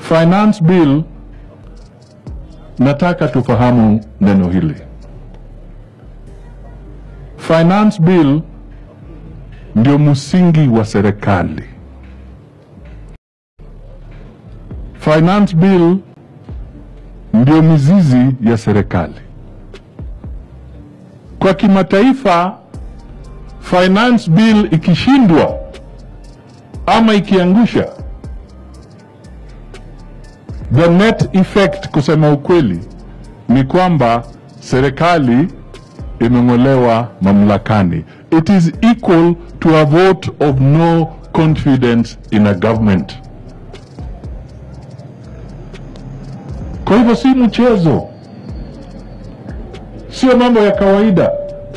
Finance bill, nataka tufahamu neno hili. Finance bill ndio msingi wa serikali. Finance bill ndio mizizi ya serikali. Kwa kimataifa, finance bill ikishindwa ama ikiangusha, the net effect, kusema ukweli, ni kwamba serikali imeng'olewa mamlakani. It is equal to a vote of no confidence in a government. Kwa hivyo si mchezo, sio mambo ya kawaida.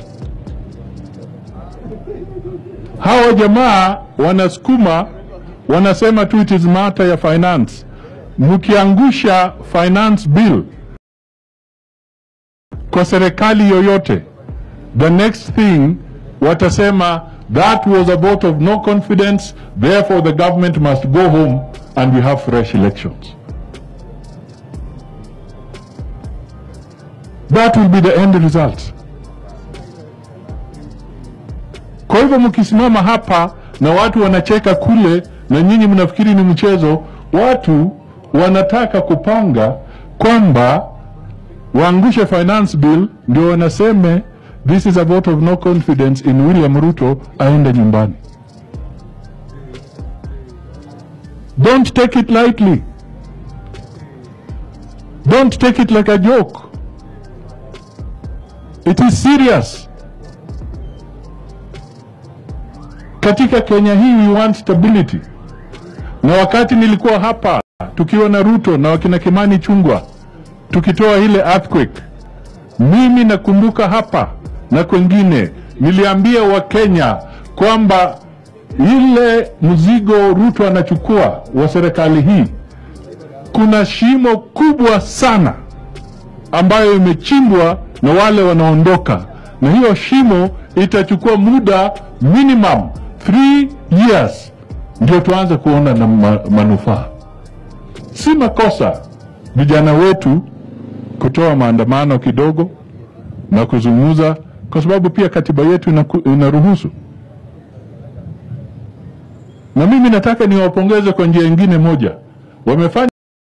Hawa jamaa wanasukuma, wanasema tu it is matter ya finance. Mkiangusha finance bill kwa serikali yoyote, the next thing watasema that was a vote of no confidence, therefore the government must go home and we have fresh elections. That will be the end result. Kwa hivyo mkisimama hapa na watu wanacheka kule na nyinyi mnafikiri ni mchezo, watu wanataka kupanga kwamba waangushe finance bill ndio wanaseme this is a vote of no confidence in William Ruto, aende nyumbani. Don't take it lightly. Don't take it like a joke. It is serious. Katika Kenya hii we want stability. Na wakati nilikuwa hapa tukiwa na Ruto na wakina Kimani Chungwa tukitoa ile earthquake, mimi nakumbuka hapa na kwengine niliambia wa Kenya kwamba ile mzigo Ruto anachukua wa serikali hii, kuna shimo kubwa sana ambayo imechimbwa na wale wanaondoka, na hiyo shimo itachukua muda minimum 3 years ndio tuanze kuona na manufaa. Si makosa vijana wetu kutoa maandamano kidogo na kuzungumza, kwa sababu pia katiba yetu inaruhusu. Na mimi nataka niwapongeze kwa njia nyingine moja. Wamefanya